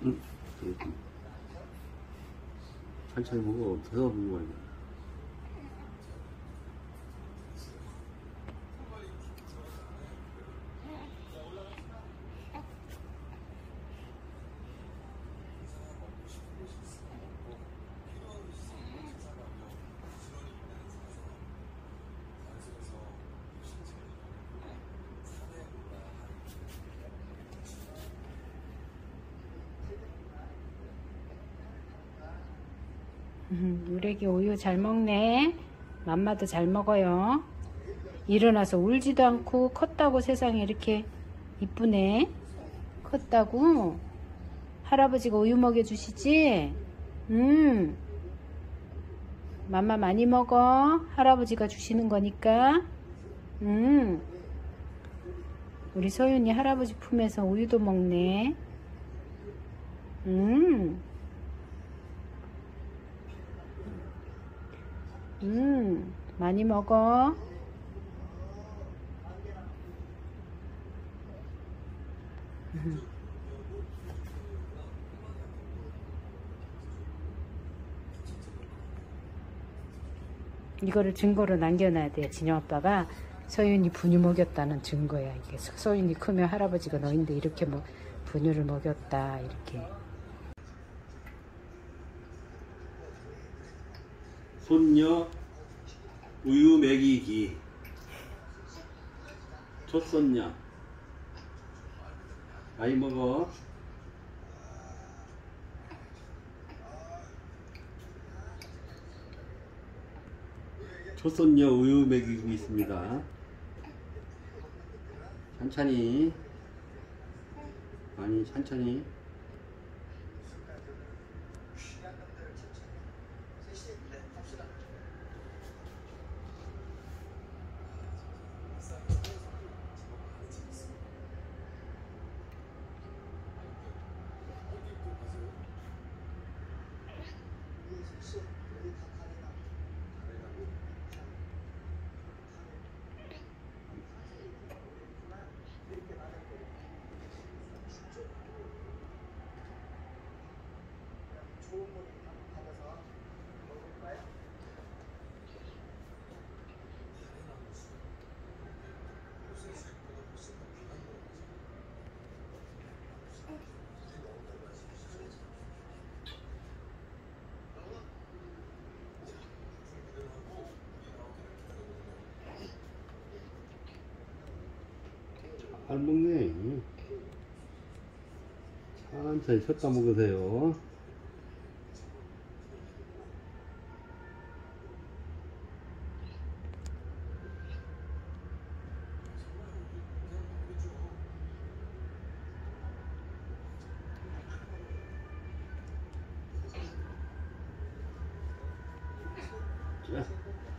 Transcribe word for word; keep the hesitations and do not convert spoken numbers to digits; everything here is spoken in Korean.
응. 천천히 먹어. 더 먹어야 돼. 음, 우리 애기 우유 잘 먹네. 맘마도 잘 먹어요. 일어나서 울지도 않고 컸다고 세상에 이렇게 이쁘네. 컸다고 할아버지가 우유 먹여주시지. 음, 맘마 많이 먹어. 할아버지가 주시는 거니까. 음, 우리 소윤이 할아버지 품에서 우유도 먹네. 음. 음, 많이 먹어. 음. 이거를 증거로 남겨놔야 돼. 진영 아빠가 서윤이 분유 먹였다는 증거야. 이게 서윤이 크면 할아버지가 너인데 이렇게 뭐 분유를 먹였다 이렇게. 손녀 우유 먹이기. 젖손녀 많이 먹어. 젖손녀 우유 먹이고 있습니다. 천천히 많이 천천히. 잘 먹네. 천천히 쉬었다 먹으세요. 자.